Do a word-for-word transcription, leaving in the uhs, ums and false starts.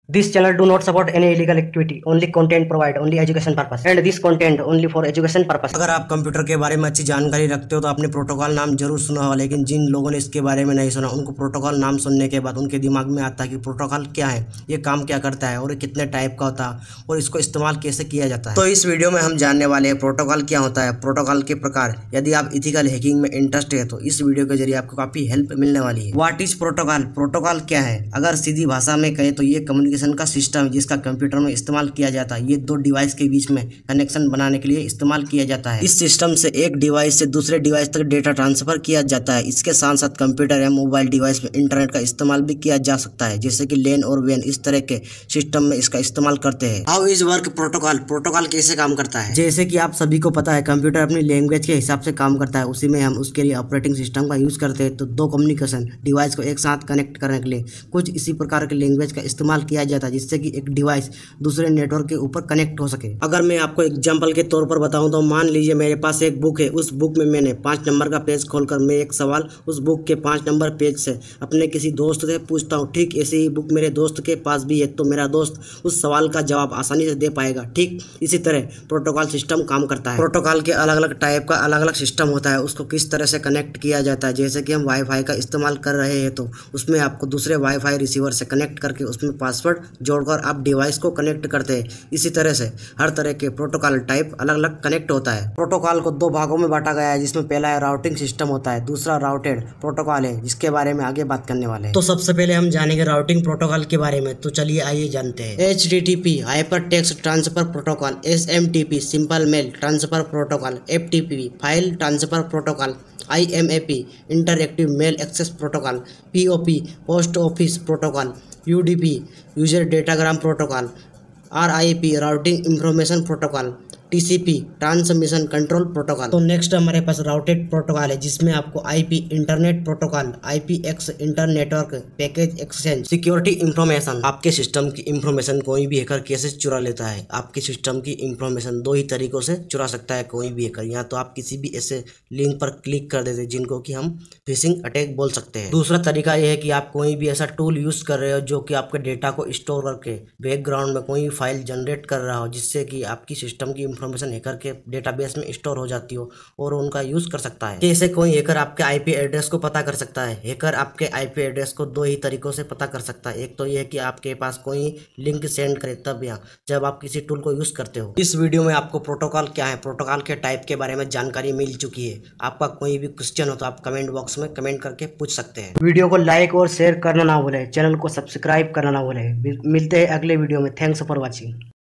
This channel do not support any illegal activity. Only content provide only education purpose. And this content only for education purpose. अगर आप computer के बारे में अच्छी जानकारी रखते हो तो आपने प्रोटोकॉल नाम जरूर सुना होगा, लेकिन जिन लोगों ने इसके बारे में नहीं सुना उनको प्रोटोकॉल नाम सुनने के बाद उनके दिमाग में आता है कि प्रोटोकॉल क्या है, ये काम क्या करता है और ये कितने टाइप का होता है और इसको इस्तेमाल कैसे किया जाता है। तो इस वीडियो में हम जानने वाले हैं प्रोटोकॉल क्या होता है, प्रोटोकॉल के प्रकार। यदि आप इथिकल हैकिंग में इंटरेस्ट है तो इस वीडियो के जरिए आपको काफी हेल्प मिलने वाली है। What is protocol? प्रोटोकॉल क्या है? अगर सीधी भाषा में कहें तो ये कम्युनिकेशन का सिस्टम है जिसका कंप्यूटर में इस्तेमाल किया जाता है। ये दो डिवाइस के बीच में कनेक्शन बनाने के लिए इस्तेमाल किया जाता है। इस सिस्टम से एक डिवाइस से दूसरे डिवाइस तक डेटा ट्रांसफर किया जाता है। इसके साथ साथ कंप्यूटर या मोबाइल डिवाइस में इंटरनेट का इस्तेमाल भी किया जा सकता है, जैसे कि लेन और वेन इस तरह के सिस्टम में इसका इस्तेमाल करते हैं। How is work protocol? Protocol कैसे काम करता है? जैसे कि आप सभी को पता है कंप्यूटर अपनी लैंग्वेज के हिसाब से काम करता है, उसी में हम उसके लिए ऑपरेटिंग सिस्टम का यूज करते हैं। तो दो कम्युनिकेशन डिवाइस को एक साथ कनेक्ट करने के लिए कुछ इसी प्रकार के लैंग्वेज का इस्तेमाल किया जाता है, जिससे कि एक डिवाइस दूसरे नेटवर्क के ऊपर कनेक्ट हो सके। अगर मैं आपको एग्जांपल के तौर पर बताऊं तो मान लीजिए मेरे पास एक बुक है, उस बुक में मैंने पाँच नंबर का पेज खोलकर मैं एक सवाल उस बुक के पाँच नंबर पेज से अपने किसी दोस्त से पूछता हूं। ठीक ऐसे ही बुक मेरे दोस्त के पास भी है, तो मेरा दोस्त उस सवाल का जवाब आसानी से दे पाएगा। ठीक इसी तरह प्रोटोकॉल सिस्टम काम करता है। प्रोटोकॉल के अलग अलग टाइप का अलग अलग सिस्टम होता है, उसको किस तरह से कनेक्ट किया जाता है। जैसे कि हम वाईफाई का इस्तेमाल कर रहे हैं तो उसमें आपको दूसरे वाईफाई रिसीवर से कनेक्ट करके उसमें पासवर्ड जोड़कर आप डिवाइस को कनेक्ट करते हैं। इसी तरह से हर तरह के प्रोटोकॉल टाइप अलग अलग कनेक्ट होता है। प्रोटोकॉल को दो भागों में बांटा गया है, जिसमें पहला है राउटिंग सिस्टम होता है, दूसरा राउटेड प्रोटोकॉल है, जिसके बारे में आगे बात करने वाले हैं। तो सबसे पहले हम जानेंगे राउटिंग प्रोटोकॉल के बारे में। तो चलिए आइए जानते हैं। H T T P hypertext transfer protocol, S M T P simple mail transfer protocol, F T P file transfer protocol, I M A P interactive mail access protocol, P O P post office protocol, U D P user datagram protocol, R I P routing information protocol, T C P transmission control protocol. तो next हमारे पास routed protocol है, जिसमें आपको IP internet protocol, IPX internetwork package exchange, security information. आपके system की information कोई भी हैकर कैसे चुरा लेता है? आपके सिस्टम की इंफॉर्मेशन दो ही तरीकों से चुरा सकता है कोई भी हैकर। या तो आप किसी भी ऐसे लिंक पर क्लिक कर देते हैं जिनको कि हम फिशिंग अटैक बोल सकते हैं। दूसरा तरीका यह है कि आप कोई भी ऐसा टूल यूज कर रहे हो जो कि आपके डेटा को स्टोर करके बैकग्राउंड में कोई फाइल जनरेट कर रहा हो, जिससे कि आपकी सिस्टम की इंफॉर्मेशन हैकर के डेटाबेस में स्टोर हो जाती हो और उनका यूज कर सकता है। कैसे कोई हैकर आपके आईपी एड्रेस को पता कर सकता है? हैकर आपके आईपी एड्रेस को दो ही तरीकों से पता कर सकता है। एक तो यह कि आपके पास कोई लिंक सेंड करे तब, या जब आप किसी टूल को यूज करते हो। इस वीडियो में आपको प्रोटोकॉल क्या है, प्रोटोकॉल के टाइप के बारे में जानकारी मिल चुकी है। आपका कोई भी क्वेश्चन हो तो आप कमेंट बॉक्स में कमेंट करके पूछ सकते हैं। वीडियो को लाइक और शेयर करना ना भूलें, चैनल को सब्सक्राइब करना ना भूलें। मिलते हैं अगले वीडियो में। Thanks for watching.